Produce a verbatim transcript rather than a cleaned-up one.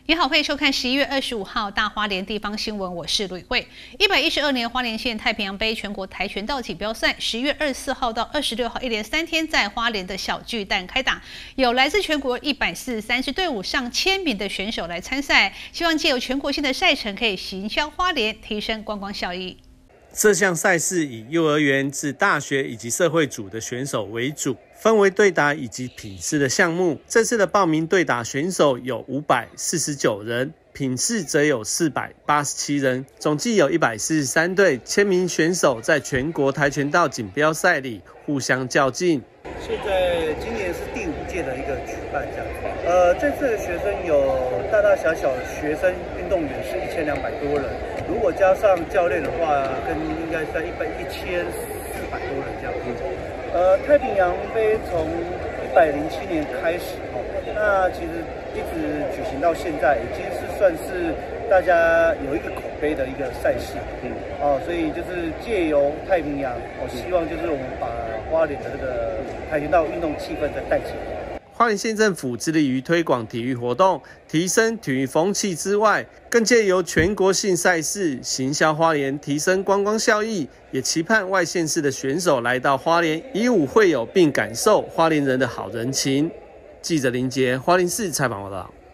你好，欢迎收看十一月二十五号大花莲地方新闻，我是吕慧。一百一十二年花莲县太平洋杯全国跆拳道锦标赛，十月二十四号到二十六号一连三天在花莲的小巨蛋开打，有来自全国一百四十三支队伍上千名的选手来参赛，希望借由全国性的赛程可以行销花莲，提升观光效益。 这项赛事以幼儿园至大学以及社会组的选手为主，分为对打以及品试的项目。这次的报名对打选手有五百四十九人，品试则有四百八十七人，总计有一百四十三队千名选手在全国跆拳道锦标赛里互相较劲。 现在今年是第五届的一个举办，这样。呃，这次的学生有大大小小的学生运动员是一千两百多人，如果加上教练的话，跟应该在一百一千四百多人这样子。呃，太平洋杯从一百零七年开始哦，那其实一直举行到现在，已经是算是大家有一个口碑的一个赛事。嗯，哦，所以就是借由太平洋，我、哦、希望就是我们把花莲的这个跆拳道运动气氛再带起来。 花莲县政府致力于推广体育活动，提升体育风气之外，更借由全国性赛事行销花莲，提升观光效益，也期盼外县市的选手来到花莲，以武会友，并感受花莲人的好人情。记者林杰，花莲市采访报道。